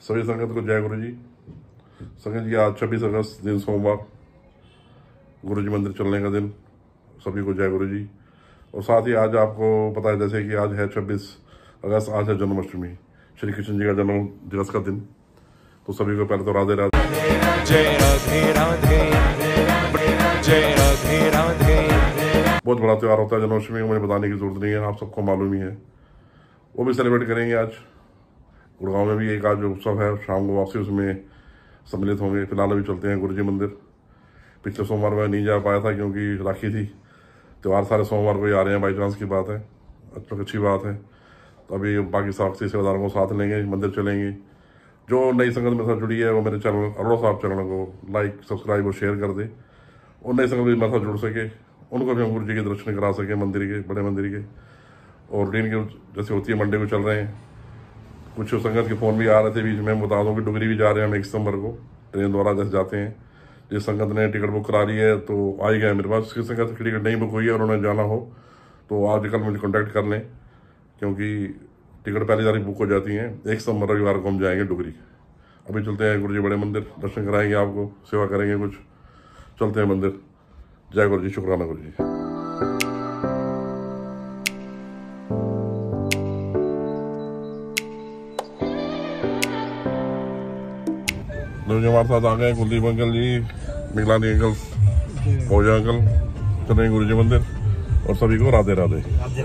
सभी संगत को जय गुरु जी। संगत जी, आज 26 अगस्त दिन सोमवार, गुरु जी मंदिर चलने का दिन। सभी को जय गुरु जी। और साथ ही आज आपको पता है जैसे कि आज है 26 अगस्त, आज है जन्माष्टमी, श्री कृष्ण जी का जन्म दिवस का दिन। तो सभी को पहले तो राधे राधे। जय राधे राधे, जय राधे राधे। बहुत बड़ा त्यौहार होता है जन्माष्टमी, मुझे बताने की जरूरत नहीं है, आप सबको मालूम ही है। वो भी सेलिब्रेट करेंगे आज। गुड़गांव में भी एक आज उत्सव है, शाम को वापसी उसमें सम्मिलित होंगे। फिलहाल अभी चलते हैं गुरु जी मंदिर। पिछले सोमवार में नहीं जा पाया था क्योंकि राखी थी। त्यौहार सारे सोमवार को ही आ रहे हैं, बाई चांस की बात है, अच्छी बात है। तो अभी बाकी साक्षी सेवादारों को साथ लेंगे, मंदिर चलेंगे। जो नई संगत मेरे साथ जुड़ी है वो मेरे चैनल अरोड़ा साहब चैनल को लाइक, सब्सक्राइब और शेयर कर दे। और नई संगत भी मेरे साथ जुड़ सके, उनको भी हम गुरु जी के दर्शन करा सके, मंदिर के, बड़े मंदिर के। और दिन के जैसे होती है मंडे को चल रहे हैं। कुछ संगत के फ़ोन भी आ रहे थे बीच में, बता दूँ कि डुगरी भी जा रहे हैं हम 1 सितंबर को, ट्रेन द्वारा जैसे जाते हैं। जिस संगत ने टिकट बुक करा ली है तो आ ही गया मेरे पास। जिस संगत की टिकट नहीं बुक हुई है और उन्हें जाना हो तो आज कल मुझे कॉन्टैक्ट कर लें, क्योंकि टिकट पहली तारीख बुक हो जाती हैं। 1 सितंबर रविवार को हम जाएंगे डुगरी। अभी चलते हैं गुरु जी बड़े मंदिर, दर्शन कराएंगे आपको, सेवा करेंगे कुछ। चलते हैं मंदिर। जय गुरु जी, शुक्राना गुरु जी। हमारे साथ आ गए Kuldeep uncle ji, Niglani uncle, Fauja uncle. चलेंगे गुरु जी मंदिर। और सभी को राधे राधे।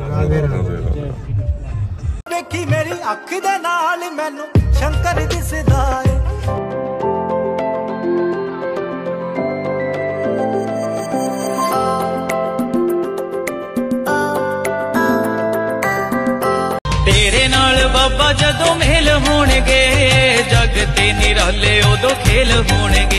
देखी मेरी अख दे नाल मैनू शंकर दिसदा है। तेरे नाल बाबा जदों मेल होणगे, जग ते निराले उदों खेल होणगे।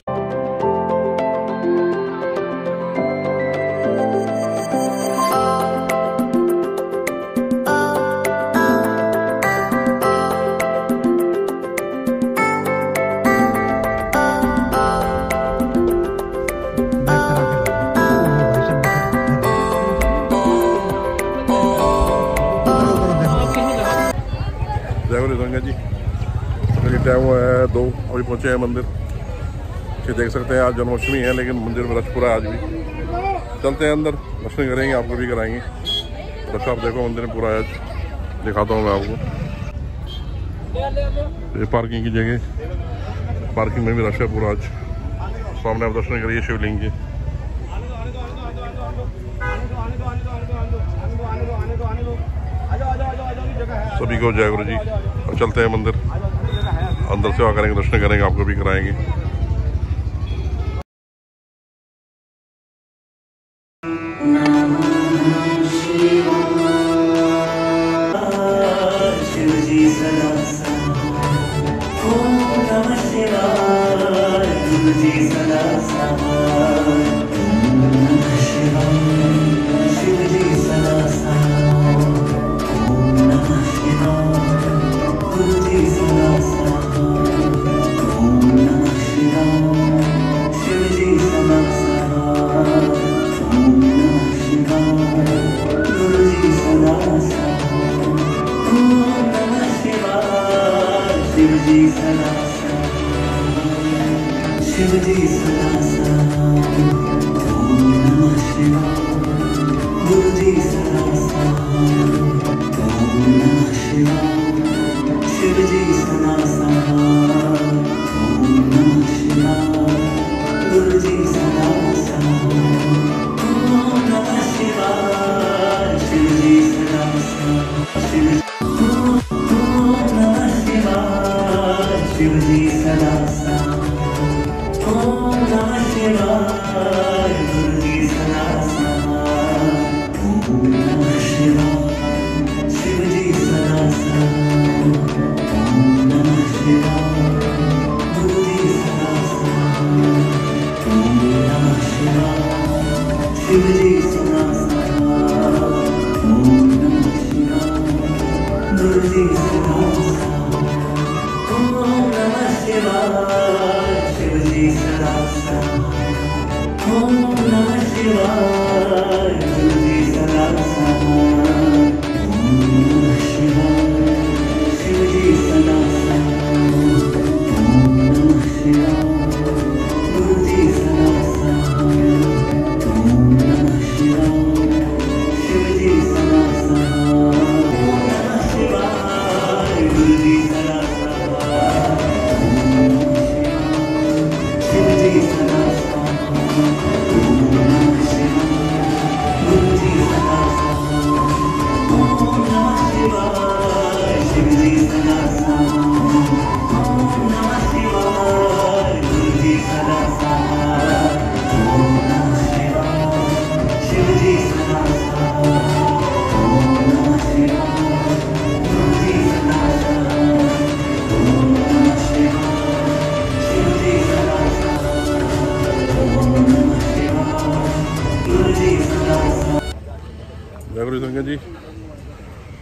संगत जी, टाइम हुआ है 2, अभी पहुंचे हैं मंदिर। ये देख सकते हैं आज जन्माष्टमी है, लेकिन मंदिर में रश पूरा है आज भी। चलते हैं अंदर, दर्शन करेंगे, आपको भी कराएंगे। रश आप देखो मंदिर में पूरा है आज, दिखाता हूँ मैं आपको। ये पार्किंग की जगह, पार्किंग में भी रश है पूरा आज। सामने आप दर्शन करिए शिवलिंग के। सभी को जय गुरु जी। और चलते हैं मंदिर, अंदर सेवा करेंगे, दर्शन करेंगे, आपको भी कराएंगे।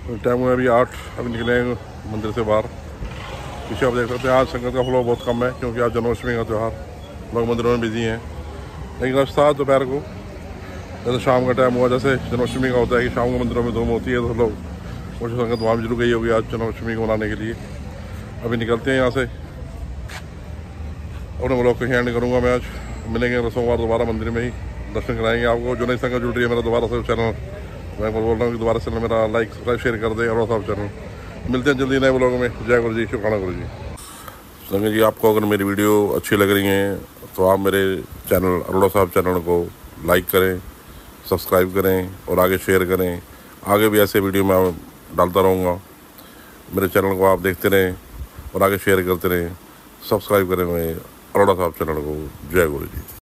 टाइम हुआ अभी 8, अभी निकले हैं मंदिर से बाहर। पीछे आप देख सकते हैं आज संगत का फ्लो बहुत कम है क्योंकि आज जन्माष्टमी का त्यौहार, लोग मंदिरों में बिजी हैं। लेकिन रश था दोपहर को, जैसे शाम का टाइम हुआ, जैसे जन्माष्टमी का होता है कि शाम को मंदिरों में धूम होती है, तो लोग कुछ संगत वहाँ भी जुड़ गई होगी आज जन्माष्टमी को मनाने के लिए। अभी निकलते हैं यहाँ से, अपने ब्लॉग को एंड करूँगा मैं आज। मिलेंगे सोमवार दोबारा मंदिर में ही, दर्शन कराएंगे आपको। जो नई संगत जुड़ रही है मेरा दोबारा से चैनल, मैं बोल रहा हूँ कि दोबारा चैनल मेरा लाइक सब्सक्राइब शेयर कर दे। और साहब चैनल मिलते हैं जल्दी नए ब्लॉग में। जय गुरु जी, शुक्राना गुरु जी। संगत जी, आपको अगर मेरी वीडियो अच्छी लग रही है तो आप मेरे चैनल अरोड़ा साहब चैनल को लाइक करें, सब्सक्राइब करें और आगे शेयर करें। आगे भी ऐसे वीडियो मैं डालता रहूँगा। मेरे चैनल को आप देखते रहें और आगे शेयर करते रहें, सब्सक्राइब करें मेरे अरोड़ा साहब चैनल को। जय गुरु जी।